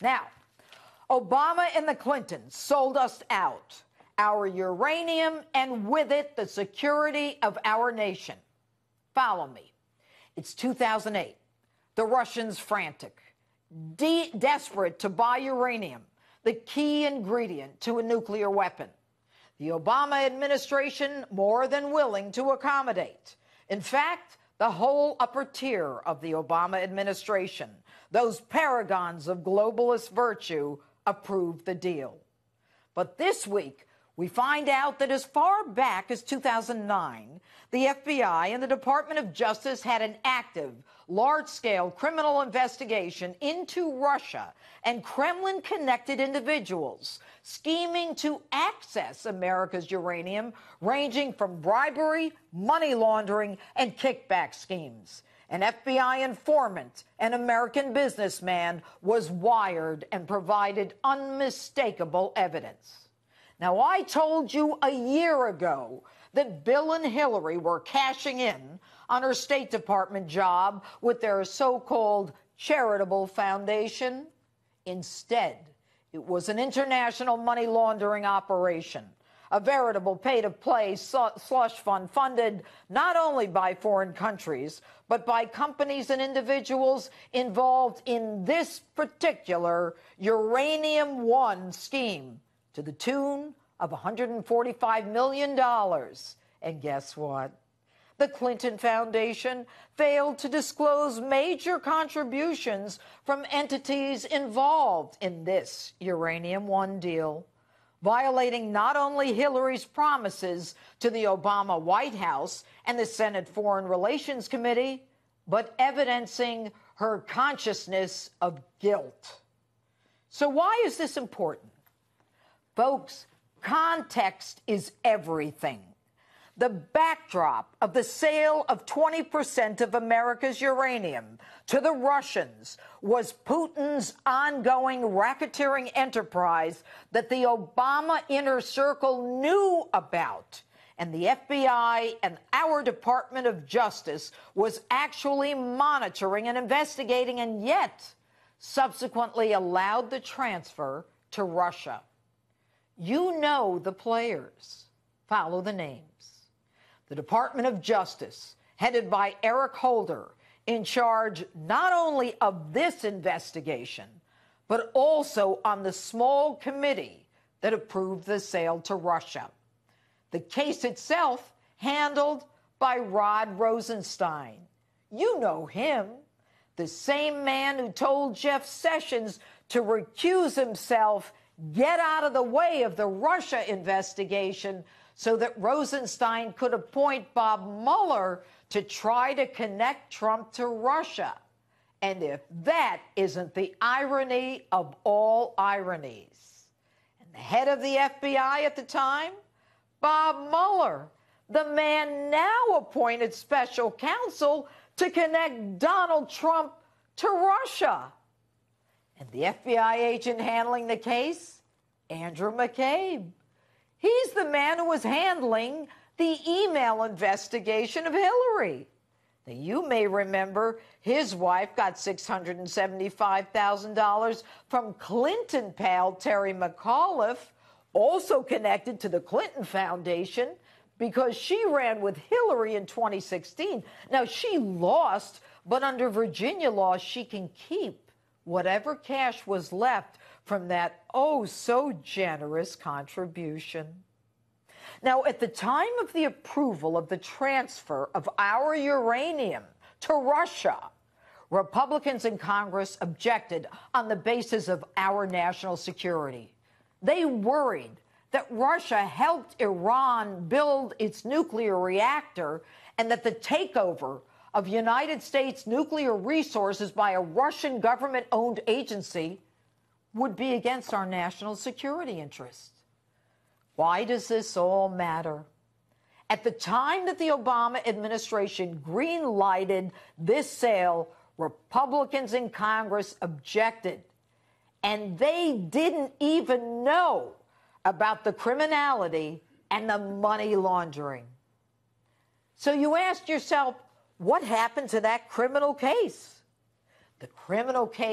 Now, Obama and the Clintons sold us out our uranium and with it the security of our nation. Follow me. It's 2008. The Russians frantic, desperate to buy uranium, the key ingredient to a nuclear weapon. The Obama administration more than willing to accommodate. In fact, the whole upper tier of the Obama administration, those paragons of globalist virtue, approved the deal. But this week, we find out that as far back as 2009, the FBI and the Department of Justice had an active, large-scale criminal investigation into Russia and Kremlin-connected individuals scheming to access America's uranium, ranging from bribery, money laundering, and kickback schemes. An FBI informant, an American businessman, was wired and provided unmistakable evidence. Now, I told you a year ago that Bill and Hillary were cashing in on her State Department job with their so-called charitable foundation. Instead, it was an international money laundering operation, a veritable pay-to-play slush fund funded not only by foreign countries, but by companies and individuals involved in this particular Uranium One scheme to the tune of $145 million. And guess what? The Clinton Foundation failed to disclose major contributions from entities involved in this Uranium One deal, violating not only Hillary's promises to the Obama White House and the Senate Foreign Relations Committee, but evidencing her consciousness of guilt. So why is this important? Folks, context is everything. The backdrop of the sale of 20% of America's uranium to the Russians was Putin's ongoing racketeering enterprise that the Obama inner circle knew about, and the FBI and our Department of Justice was actually monitoring and investigating, and yet subsequently allowed the transfer to Russia. You know the players. Follow the names. The Department of Justice, headed by Eric Holder, in charge not only of this investigation, but also on the small committee that approved the sale to Russia. The case itself handled by Rod Rosenstein. You know him, the same man who told Jeff Sessions to recuse himself, get out of the way of the Russia investigation, so that Rosenstein could appoint Bob Mueller to try to connect Trump to Russia. And if that isn't the irony of all ironies. And the head of the FBI at the time, Bob Mueller, the man now appointed special counsel to connect Donald Trump to Russia. And the FBI agent handling the case, Andrew McCabe. He's the man who was handling the email investigation of Hillary. Now, you may remember his wife got $675,000 from Clinton pal Terry McAuliffe, also connected to the Clinton Foundation, because she ran with Hillary in 2016. Now, she lost, but under Virginia law, she can keep whatever cash was left from that oh-so-generous contribution. Now, at the time of the approval of the transfer of our uranium to Russia, Republicans in Congress objected on the basis of our national security. They worried that Russia helped Iran build its nuclear reactor and that the takeover of United States nuclear resources by a Russian government-owned agency would be against our national security interests. Why does this all matter? At the time that the Obama administration green-lighted this sale, Republicans in Congress objected, and they didn't even know about the criminality and the money laundering. So you asked yourself, what happened to that criminal case? The criminal case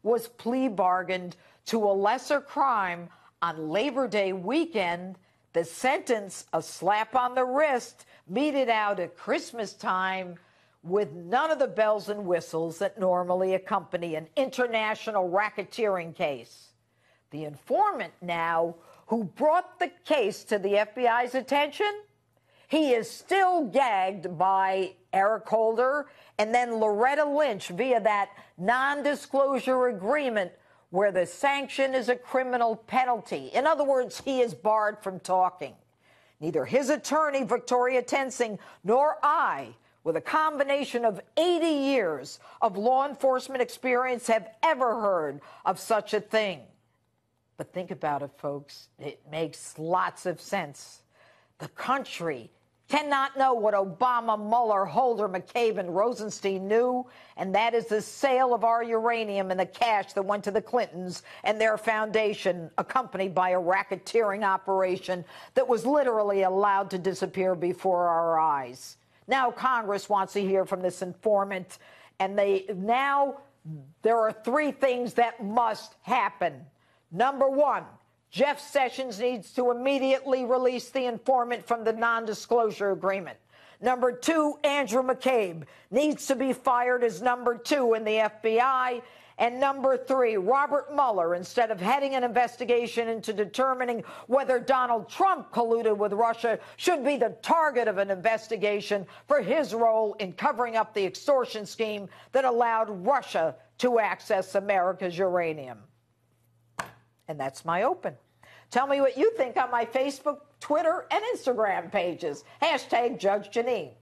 was plea bargained to a lesser crime on Labor Day weekend. The sentence, a slap on the wrist, meted out at Christmas time with none of the bells and whistles that normally accompany an international racketeering case. The informant now, who brought the case to the FBI's attention, he is still gagged by Eric Holder and then Loretta Lynch via that non-disclosure agreement where the sanction is a criminal penalty. In other words, he is barred from talking. Neither his attorney, Victoria Tensing, nor I, with a combination of 80 years of law enforcement experience, have ever heard of such a thing. But think about it, folks. It makes lots of sense. The country cannot know what Obama, Mueller, Holder, McCabe, and Rosenstein knew, and that is the sale of our uranium and the cash that went to the Clintons and their foundation, accompanied by a racketeering operation that was literally allowed to disappear before our eyes. Now Congress wants to hear from this informant, and there are three things that must happen. Number one, Jeff Sessions needs to immediately release the informant from the non-disclosure agreement. Number two, Andrew McCabe needs to be fired as number two in the FBI. And number three, Robert Mueller, instead of heading an investigation into determining whether Donald Trump colluded with Russia, should be the target of an investigation for his role in covering up the extortion scheme that allowed Russia to access America's uranium. And that's my open. Tell me what you think on my Facebook, Twitter, and Instagram pages. #Judge Jeanine.